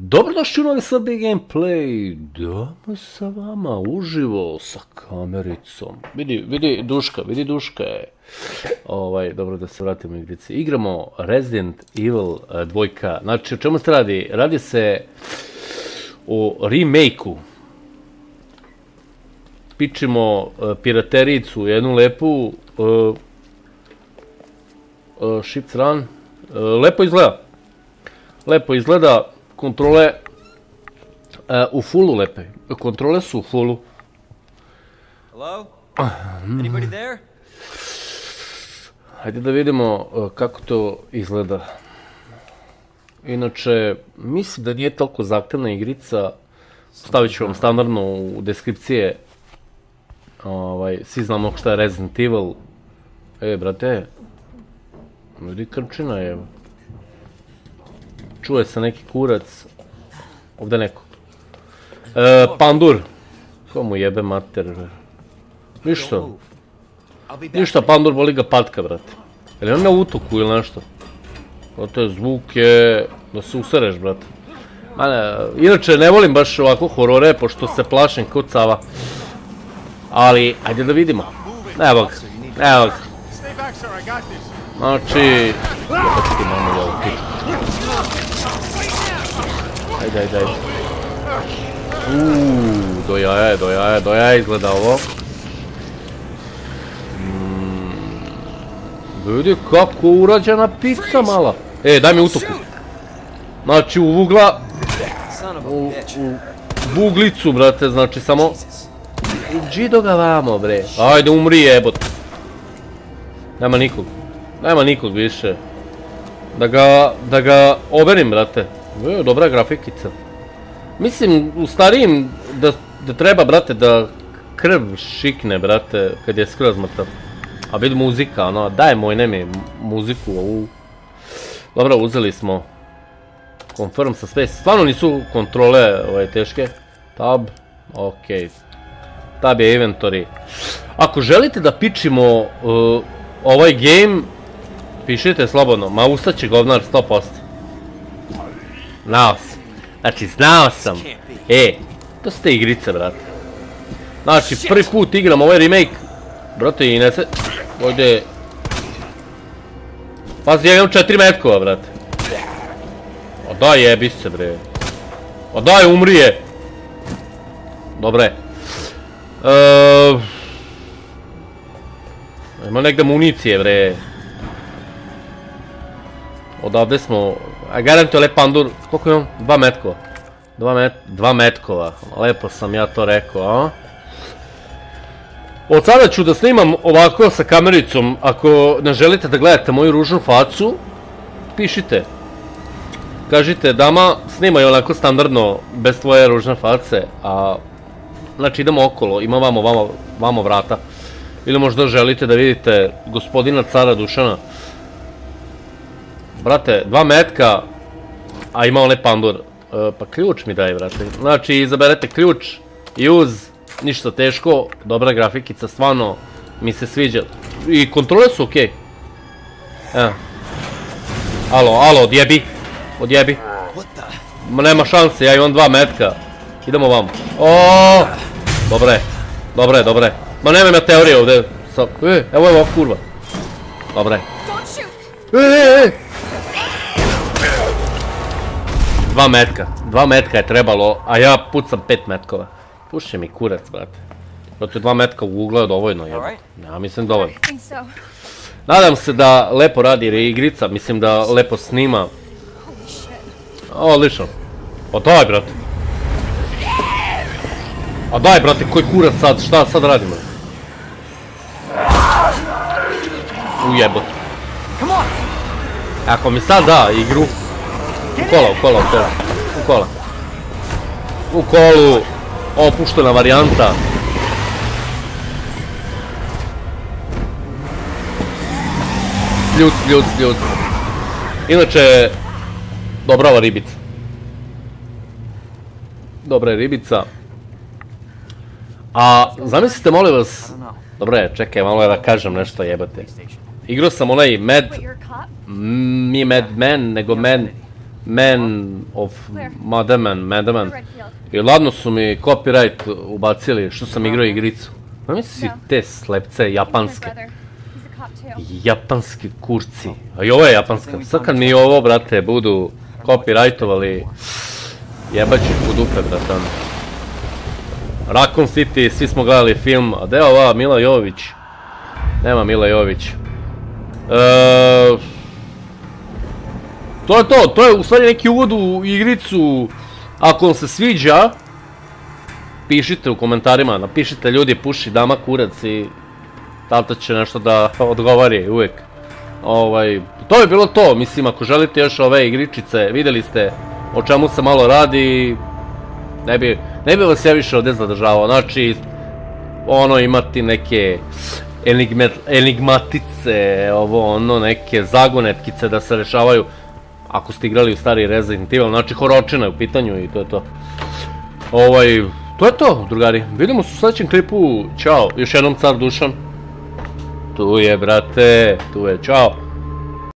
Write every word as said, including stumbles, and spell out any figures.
Dobrodošli u novi Srbiji gameplay, dama sa vama, uživo, sa kamericom. Vidi, vidi Duška, vidi Duška je. Ovaj, dobro da se vratimo u igrice. Igramo Resident Evil dvojka. Znači, o čemu se radi? Radi se o remake-u. Pičimo uh, piratericu, jednu lepu uh, uh, Shift Run. Uh, lepo izgleda. Lepo izgleda. Kontrole uh, u fullu lepe. Kontrole su u fullu. Hello? Anybody there? Hajde da vidimo uh, kako to izgleda. Inače, mislim da nije toliko zahtevna igrica. Stavit ću vam standardno u deskripcije. Ovaj, svi znamo šta je Resident Evil. E, brate. Vidi krčina je. Čuje se neki kurac. Ovdje neko. E, pandur. Ko mu jebe mater. Ništa. Ništa, pandur voli ga patka, brate. Je on na utoku ili nešto? Brate, zvuk je da se usereš, brate. Mane, inače ne volim baš ovako horore, pošto se plašim kao cava. Ali, ajde da vidimo. Evo ga, evo ga. Znači... Ajde, ajde, ajde. Uuuu, do jaja, do jaja, do jaja izgleda ovo. Mm, vidi kako urađena pizza mala. E, daj mi utoku. Znači u ugla... U, u buglicu, brate, znači samo... Džido ga vamo, bre. Ajde, umri jebot. Nema nikog. Nema nikog više. Da ga, da ga overim, brate. E, dobra grafikica. Mislim, u starijim da, da treba, brate, da krv šikne, brate, kad je skroz mrtav. A vidi muzika, ono, daj moj, nemi muziku ovu. Dobro, uzeli smo. Confirm sa space. Stvarno nisu kontrole ovaj, teške. Tab, okej. Tab je inventory. Ako želite da pičimo uh, ovaj game, pišite slobodno, ma ustaće govnar sto posto. Znao sam. Znači, znao sam. E, to su te igrice, brate. Znači, prvi put igram ovaj remake. Brate, i ne se... Ovdje... Pazi, ja imam četiri metkova, brate. O daj, jebi se, bre. O daj, umrije. Dobre. Eee... Ima negde municije, bre. Odavde smo... A garantuje lep pandur... Koliko imam? Dva metkova. Dva, met... Dva metkova. Lepo sam ja to rekao, a? Od sada ću da snimam ovako sa kamericom. Ako ne želite da gledate moju ružnu facu, pišite. Kažite, dama, snimaj onako standardno, bez tvoje ružne face, a... Znači, idemo okolo, ima vamo, vamo, vamo vrata. Ili možda želite da vidite gospodina cara Dušana. Brate, dva metka, a ima onaj pandur. E, pa ključ mi daj, brate. Znači, izaberete ključ i uz, ništa teško, dobra grafikica, stvarno mi se sviđa. I kontrole su okej. Evo. Alo, alo, odjebi. Odjebi. Ma nema šanse, ja imam dva metka. Idemo vam. Oooo. Dobre, dobre, dobre. Ma nemam ja teorije ovdje. E, evo je ova kurva. Dobre. E, e, e. Dva metka. Dva metka je trebalo, a ja pucam pet metkova. Puši mi kurac, brate. Zato dva metka u ugla je dovoljno, jebate. Ja mislim dovoljno. Nadam se da lepo radi jer je igrica, mislim da lepo snima. Odlično. Pa daj, brate. A daj, brate, koji kurac sad, šta sad radimo? Ujebot. Ako mi sad da igru... U kola, u kola, u kola. U kola. U kolu. Opuštena varijanta. Ljuc, ljuc, ljuc. Inače... Dobra ova ribica. Dobra je ribica. A, zamislite, molim vas... Dobre, čekaj, malo je da kažem nešto, jebate. Igrao sam onaj Mad... Nije Mad Men, nego Man... Man of Madaman, Madaman. I ladno su mi copyright ubacili što sam igrao igricu. Pa misli te slepce japanske. Japanski kurci. A i ovo je japanska. Sad kad mi ovo, brate, budu copyrightovali, jebaću u dupe, bratan. Raccoon City, svi smo gledali film, a deo ova Mila Jović. Nema Mila Jović. Eee... To je to, to je u stvari neki uvod u igricu. Ako vam se sviđa, pišite u komentarima, napišite ljudi puši dama kurac i tata će nešto da odgovori uvijek. Ovaj, to je bilo to, mislim ako želite još ove igričice, vidjeli ste o čemu se malo radi, ne bi, ne bi vas ja više ovdje zadržavao, znači ono imati neke enigmet, enigmatice, ovo ono neke zagonetkice da se rešavaju. Ako ste igrali u stari Resident Evil, znači horočina je u pitanju i to je to. Ovaj, to je to, drugari. Vidimo se u sljedećem klipu. Ćao, još jednom car Dušan. Tu je, brate, tu je, čao.